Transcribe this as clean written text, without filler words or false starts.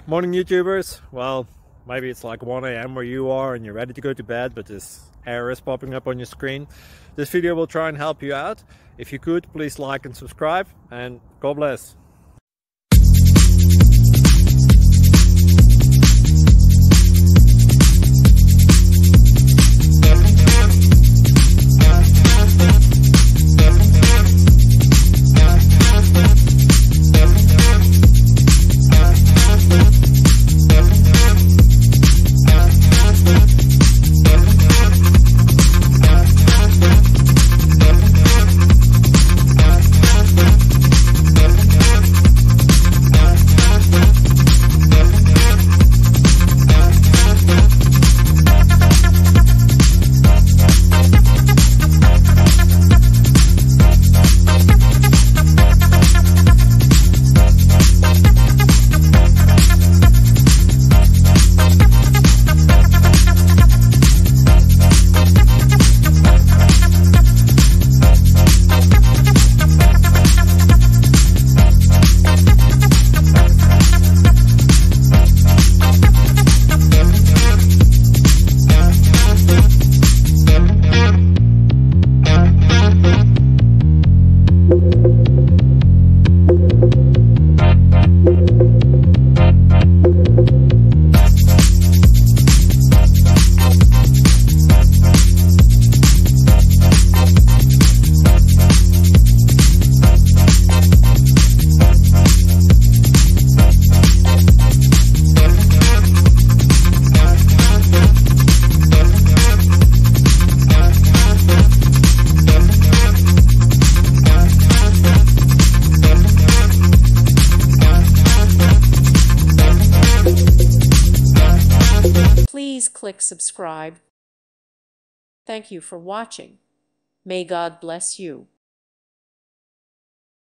Morning YouTubers. Well, maybe it's like 1 a.m. where you are and you're ready to go to bed, but this error is popping up on your screen. This video will try and help you out. If you could, please like and subscribe, and God bless. Please click subscribe. Thank you for watching. May God bless you.